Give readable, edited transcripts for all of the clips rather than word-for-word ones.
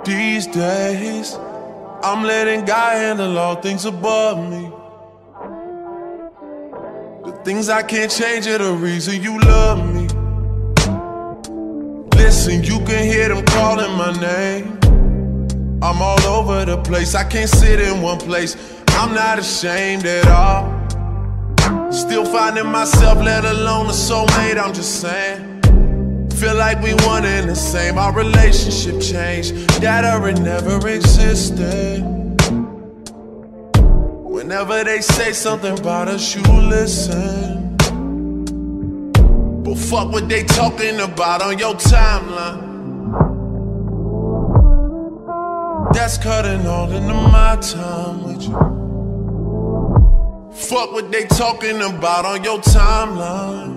These days, I'm letting God handle all things above me. The things I can't change are the reason you love me. Listen, you can hear them calling my name. I'm all over the place, I can't sit in one place. I'm not ashamed at all. Still finding myself, let alone a soulmate, I'm just saying. Feel like we one and the same, our relationship changed. That or it never existed. Whenever they say something about us, you listen. But fuck what they talking about on your timeline. That's cutting all into my time with you. Fuck what they talking about on your timeline.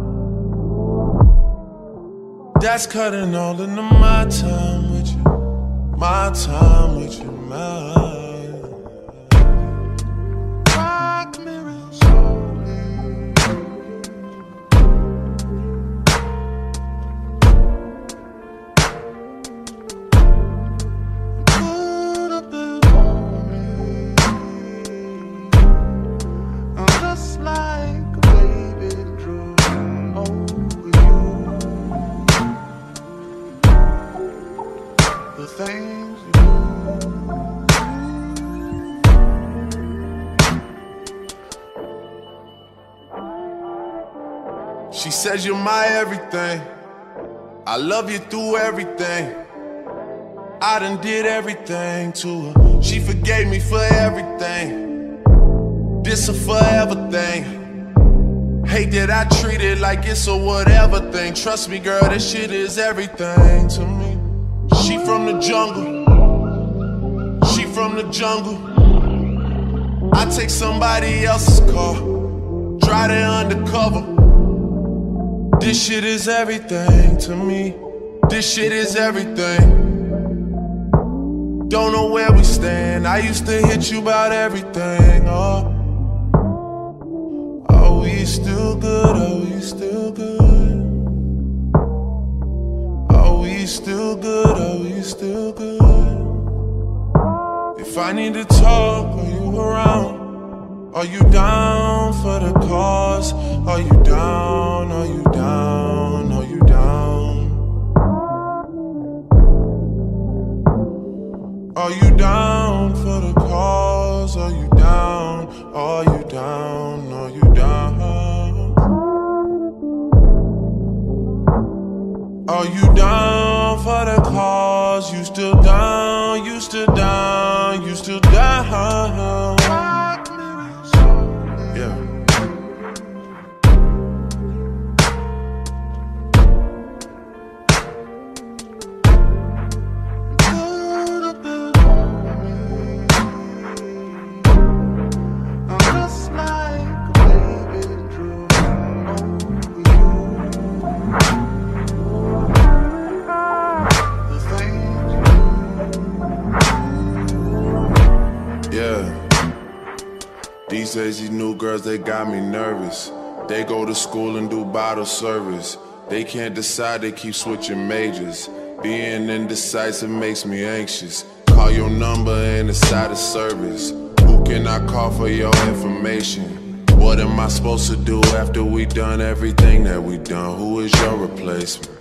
That's cutting all into my time with you. My time with you, mine. Rock mirror slowly. Put a bit on me, just like a baby drooling over you. The things you do. She says you're my everything. I love you through everything. I done did everything to her. She forgave me for everything. This a forever thing. Hate that I treat it like it's a whatever thing. Trust me, girl, this shit is everything to me. She from the jungle. She from the jungle. I take somebody else's car, drive it undercover. This shit is everything to me. This shit is everything. Don't know where we stand. I used to hit you about everything. Oh, are we still good? Are we still good? Are we still good? Are we still good? If I need to talk, are you around? Are you down for the cause? Are you down? Are you down? Are you down? Are you down for the cause? Are you down? Are you down? Are you down? Are you down for the cause? You still down? You still down? You still down? Yeah. These days, these new girls, they got me nervous. They go to school and do bottle service. They can't decide, they keep switching majors. Being indecisive makes me anxious. Call your number and it's out of service. Who can I call for your information? What am I supposed to do after we done everything that we done? Who is your replacement?